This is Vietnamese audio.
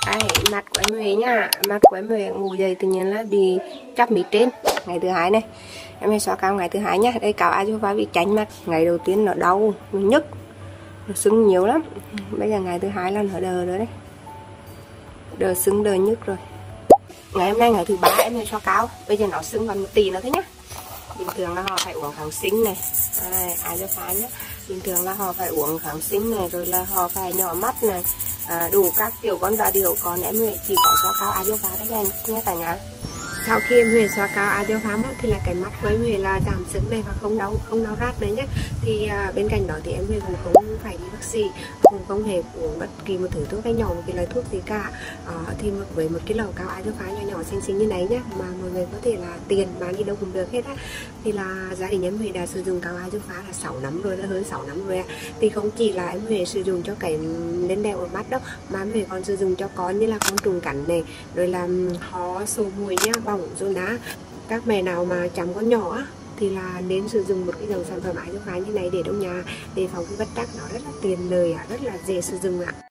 Đây, mặt của em Huệ nha. Mặt của em Huệ ngủ dậy tự nhiên là bị chắp mít trên ngày thứ hai này. Em Huệ xóa cao ngày thứ hai nhá. Đây cáo Azofa bị chánh mặt. Ngày đầu tiên nó đau, nó nhức, nó sưng nhiều lắm. Bây giờ ngày thứ hai là nó đờ rồi đấy, đờ sưng đờ nhức rồi. Ngày hôm nay ngày thứ ba em Huệ xóa cao. Bây giờ nó sưng còn một tí nữa thôi nhá. Bình thường là họ phải uống kháng sinh này, Azofa nhá. Bình thường là họ phải uống kháng sinh này, rồi là họ phải nhỏ mắt này, đủ các kiểu con da điều. Còn em Huệ chỉ có xóa cao Azofa đấy anh nhé cả nhà. Sau khi em Huệ xóa cao Azofa thì là cái mắt của em Huệ là giảm sưng này và không đau rát đấy nhé. Thì bên cạnh đó thì em Huệ cũng không phải đi bác sĩ, cũng không hề uống bất kỳ một thứ thuốc hay nhỏ một cái loại thuốc gì cả. Thì với một cái lọ cao Azofa nhỏ nhỏ xinh xinh như này nhé, mà mọi người có thể là tiền bán đi đâu cũng được hết á. Thì là gia đình em Huệ đã sử dụng cao Azofa là 6 năm rồi, là hơn 6 năm rồi. Thì không chỉ là em Huệ sử dụng cho cái lên đeo ở mắt đâu, mà em Huệ còn sử dụng cho con như là con trùng cắn này, rồi là ho sổ mũi nha, bỏng rồi đá. Các mẹ nào mà chăm con nhỏ á thì là nên sử dụng một cái dòng sản phẩm Azofa như này để trong nhà, để phòng cái bất trắc, nó rất là tiện lợi, rất là dễ sử dụng ạ.